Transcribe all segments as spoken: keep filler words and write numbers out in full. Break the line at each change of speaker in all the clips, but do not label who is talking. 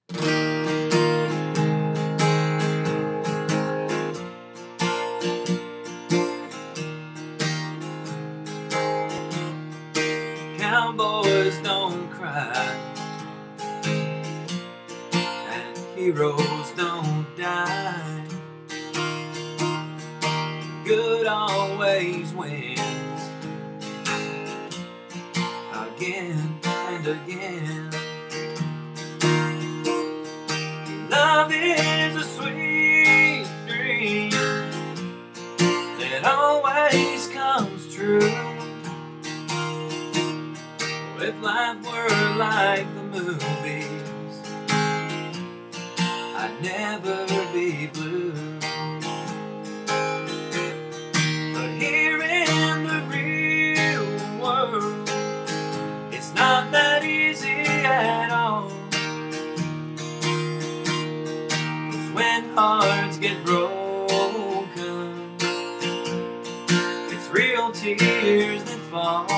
Cowboys don't cry, and heroes don't die. Good always wins, again and again. Love is a sweet dream that always comes true. If life were like the movies, I'd never be blue. But here in the real world, it's not that easy at all. 'Cause when hearts get broken, it's real tears that fall.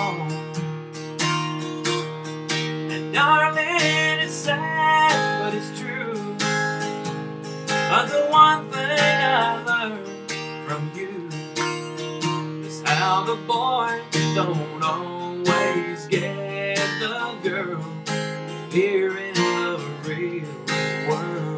Darling, it's sad, but it's true. But the one thing I learned from you is how the boys don't always get the girl here in the real world.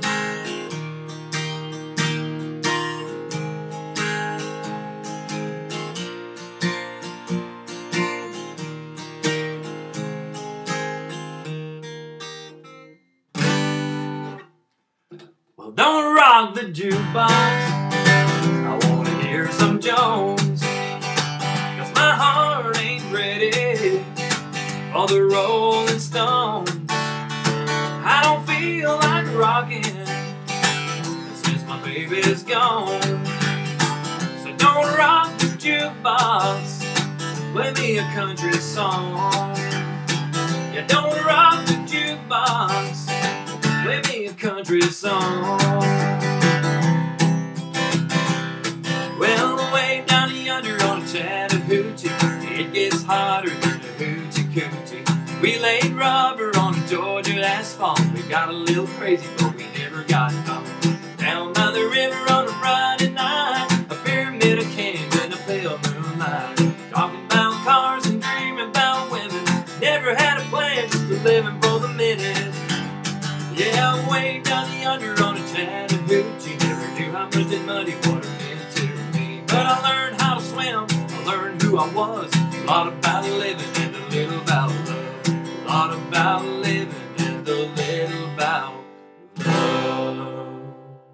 Well, don't rock the jukebox, I wanna hear some Jones, 'cause my heart ain't ready for the Rolling Stones. I don't feel like rocking since my baby's gone. So don't rock the jukebox, play me a country song. Yeah, don't rock the jukebox, play me a country song. Well, way down yonder on Chattahoochee, it gets hotter than a hoochie coochie. We laid rubber on Georgia asphalt. We got a little crazy, but we never got caught. Down by the river on a Friday night, a pyramid of cans and a pale moonlight. Talking about cars and dreaming about women. Never had a plan, just a living for the minute. Yeah, way down yonder on a Chattahoochee, never knew how much that muddy water meant to me. But I learned how to swim, I learned who I was. A lot about living and a little about love. A lot about living and a little about love.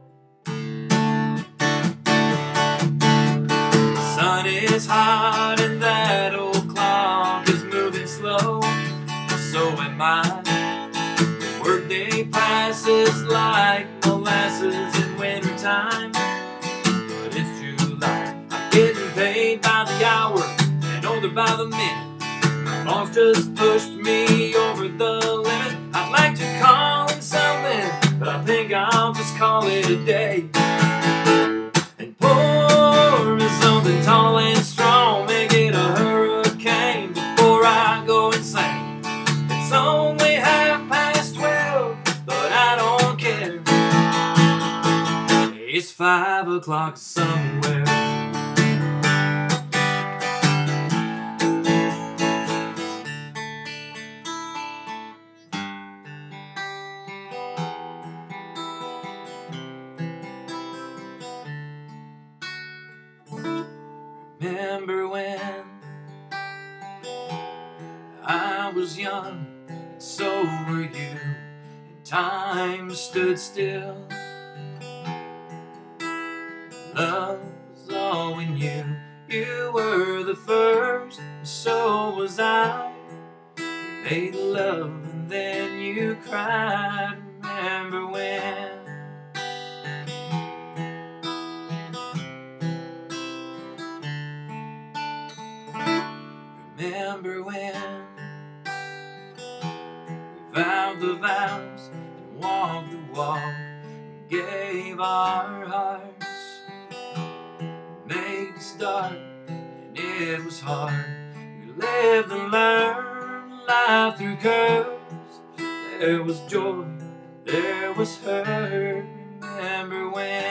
The sun is hot and that old clock is moving slow. So am I. Workday passes like molasses in wintertime. But it's July, I'm getting paid by the hour and older by the minute. My boss just pushed me over the limit. I'd like to call him something, but I think I'll just call it a day. And pour me something tall and strong, make it a hurricane before I go insane. It's only half past twelve, but I don't care. It's five o'clock somewhere. Remember when I was young, and so were you, and time stood still. Love was all we knew. You were the first, and so was I. We made love and then you cried. Remember when? Remember when we vowed the vows and walked the walk and gave our hearts? Made a start and it was hard. We lived and learned life through curves. There was joy, there was her. Remember when